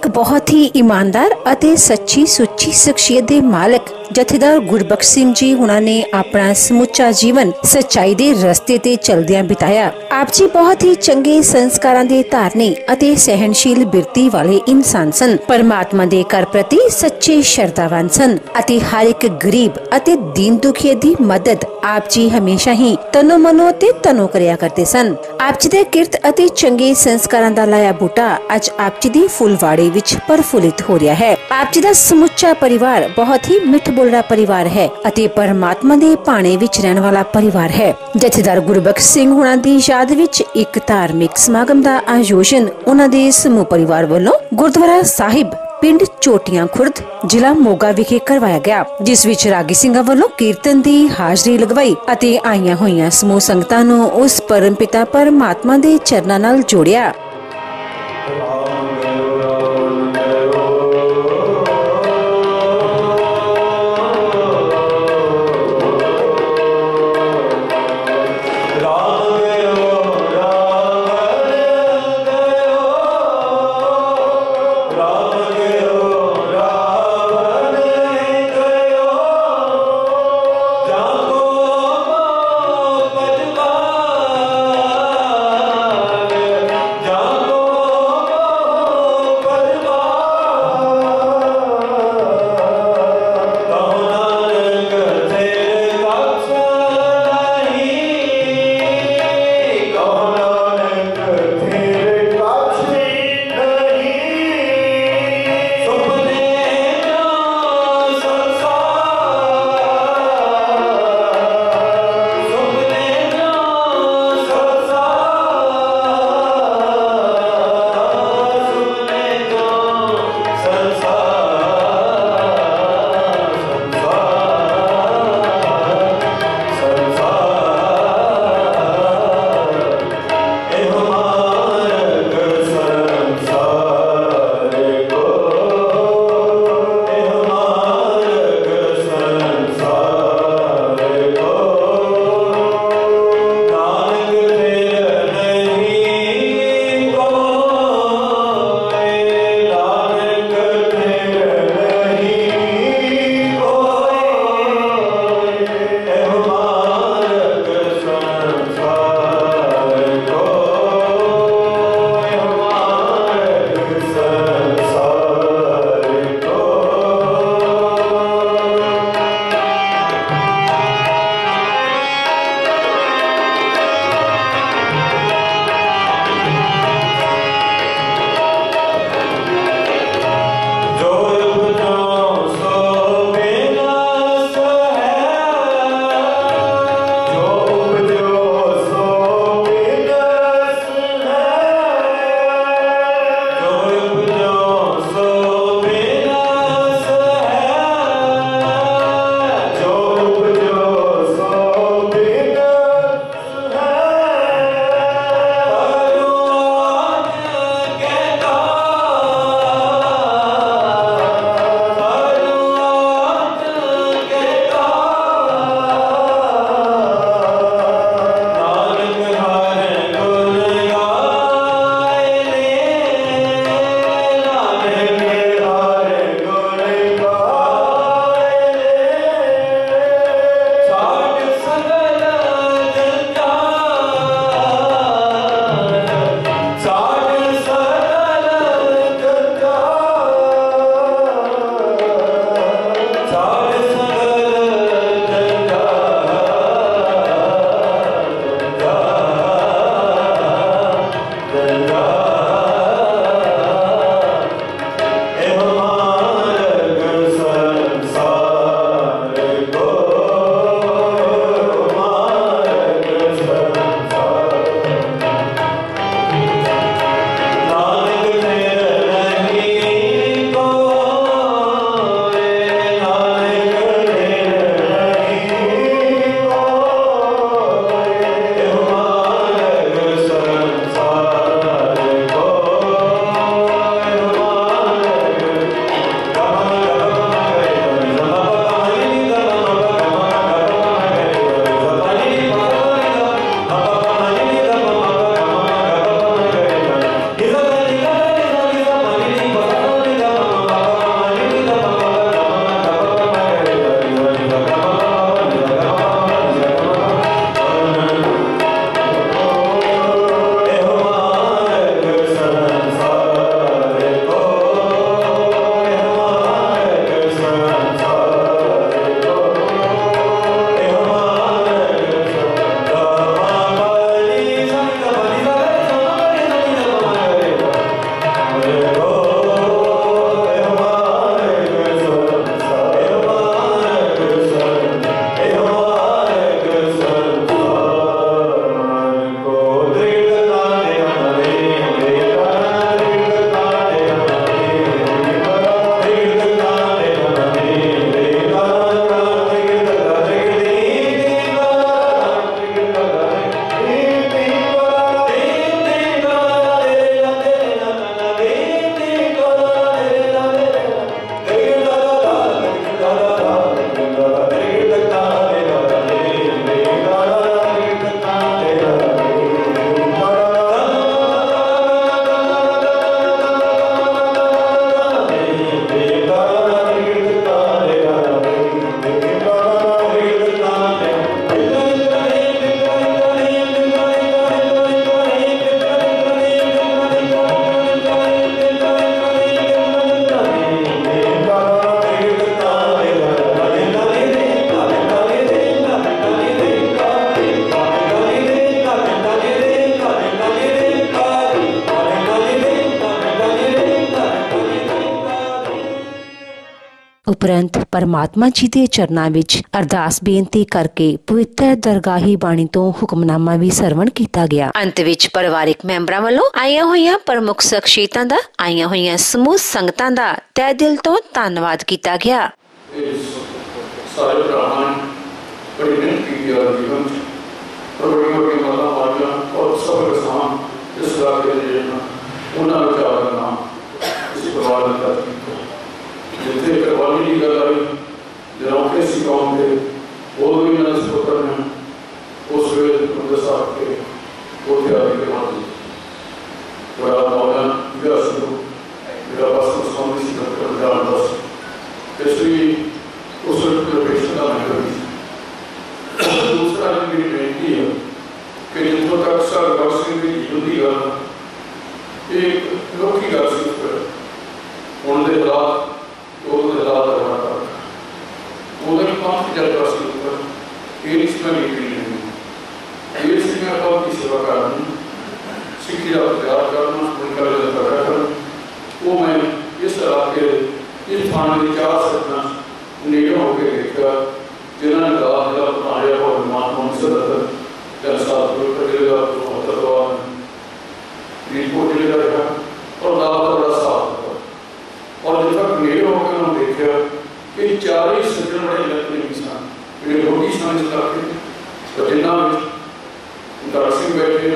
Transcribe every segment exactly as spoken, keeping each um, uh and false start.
एक बहुत ही ईमानदार ਅਤੇ सच्ची सुच्ची शख्सियत के मालिक जथेदार गुरबख्श सिंह जी हुणां ने अपना समुचा जीवन सच्चाई के रस्ते ते चलदियां बिताया। आप जी बहुत ही चंगे संस्कारां दे धारनी ਅਤੇ सहनशील बिरती वाले इंसान सन। परमात्मा दे घर प्रति सच्चे श्रद्धावान सन ਅਤੇ हर एक गरीब ਅਤੇ दीन दुखिया दी मदद आप जी हमेशा ही तनो मनो ते तनो करिया करते सन। आप जी दे किरत ਅਤੇ चंगे संस्कारां दा लाया बूटा अज आप जी दी फुलवाड़ी विच प्रफुल्लित हो रहा है। आप जी दा समुचा परिवार बहुत ही मिठ बोलड़ा परिवार है ਅਤੇ परमात्मा दे भाणे विच रहण वाला परिवार है। जथेदार गुरबख्श सिंह हुणां दी याद विच एक धार्मिक समागम दा आयोजन उन्हां दे समूह परिवार वल्लों गुरुद्वारा साहिब पिंड चोटियां खुर्द जिला मोगा विखे करवाया गया, जिस विच रागी सिंघां वल्लों कीर्तन दी हाजरी लगवाई ਅਤੇ आईयां होईयां समूह संगतां नूं उस परम पिता परमात्मा दे चरनां नाल जोड़िया। जा ਉਪਰੰਤ परमात्मा जी ਦੇ ਚਰਨਾਂ ਵਿੱਚ ਅਰਦਾਸ ਬੇਨਤੀ ਕਰਕੇ ਪਵਿੱਤਰ ਦਰਗਾਹੀ ਬਾਣੀ ਤੋਂ ਹੁਕਮਨਾਮਾ ਵੀ ਸਰਵਣ ਕੀਤਾ ਗਿਆ। ਅੰਤ ਵਿੱਚ ਪਰਿਵਾਰਿਕ ਮੈਂਬਰਾਂ ਵੱਲੋਂ ਆਈਆਂ ਹੋਈਆਂ ਪ੍ਰਮੁੱਖ ਸ਼ਖਸੀਅਤਾਂ ਦਾ, ਆਈਆਂ ਹੋਈਆਂ ਸਮੂਹ ਸੰਗਤਾਂ ਦਾ ਤਹਿ ਦਿਲ ਤੋਂ ਧੰਨਵਾਦ ਕੀਤਾ ਗਿਆ। ਸਾਰੇ ਭਰਾਵਾਂ ਨੇ ਬੜੀ ਮਿਹਨਤ ਕੀਤੀ ਹੈ ਜੀਵਨ ਚ, ਪਰ ਬੜੀਆਂ ਬੜੀਆਂ ਗੱਲਾਂ ਵਾਲੀਆਂ ਔਰ ਸਭ ਕਿਸਾਨ ਇਸ ਇਲਾਕੇ ਦੇ ਜਿਹੜਾ ਉਹਨਾਂ ਵਿੱਚ ਆ ਕਰਨਾ ਇਸ ਪਰਿਵਾਰ ਦਾ ਜਿੱਥੇ ਕਰਵਾਲੀ ਦੀ ਗੱਲ ਆਈ ਜਦੋਂ ਕਿਸੇ ਕੌਮ ਦੇ ਉਹ ਵੀ ਇਹਨਾਂ ਦੇ ਸਪੁੱਤਰ ਨੇ ਉਸ ਵੇਲੇ ਗੁਰਦੁਆਰਾ ਸਾਹਿਬ ਕੇ ਉੱਥੇ ਆ ਕੇ ਕਰਵਾਲੀ ਬੜਾ ਮੌਲਾ ਜਿਹੜਾ ਸੀ ਮੇਰਾ ਬਸ ਸਮਝ ਸੀ ਕਰ ਜਾਣਦਾ ਸੀ ਇਸ ਲਈ ਉਸ ਲੋਕੇਸ਼ਨ ਦਾ ਮੈਂ दूसरा मेरी बेनती है कि जितों तक सर बख्शी की जीवन की गल एक अनोखी गल सी हूँ के हालात उदों के हालात रखना उदों ही पंथ चलता सी उपर ये नहीं मैं लीडरी नहीं ये सी मैं पंथ की सेवा करनी सिक्खी का प्रचार करना उनका करना करना वो मैं इस इलाके इस थाने की चार सकना नेड़े होकर देखा जिन्होंने दाद का बनाया और परमात्मा सदर जनसात करेगा तो महत्ववान रिपोर्ट जिले का रहा और दाद का बड़ा साथ और जब तक मेरे होकर हम देखा कि चार ही सज्जन बड़े लगते इंसान मेरे रोटी समझ करके तो जिन्ना दर सिंह बैठे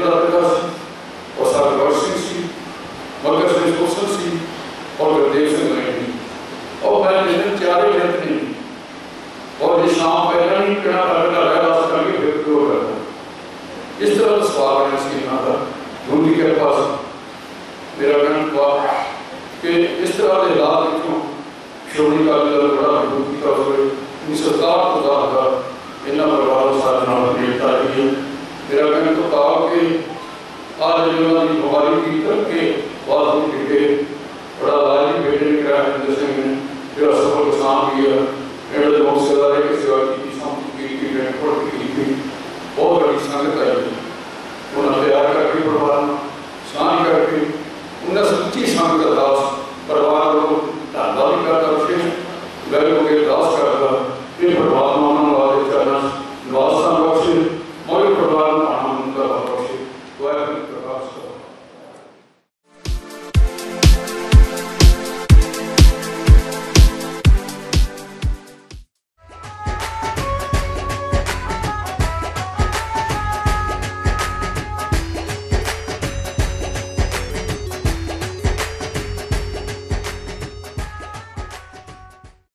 और सरवर सिंह सी मगर सिंह हुसन सी और गुरदेव सिंह रही और मैं जिन्हें चार ही लगते नहीं और ये शाम पहले नहीं कहना करना रहेगा उस करके फिर क्यों करता इस तरह का सवाल है इसके यहाँ का ढूंढी के पास मेरा कहना हुआ कि इस तरह के हालात क्यों श्रोमणी अकाली दल बड़ा ढूंढी का हुए सरकार को दादा इन्होंने परिवारों साथ नाम नेता रही है मेरा कहना तो कहा कि आज जो उन्होंने बीमारी की करके बाद में बेटे बड़ा लाजी बेटे ने कराया हिंदर सिंह ने जो सफल किसान भी है लोग सेवा की सेवा की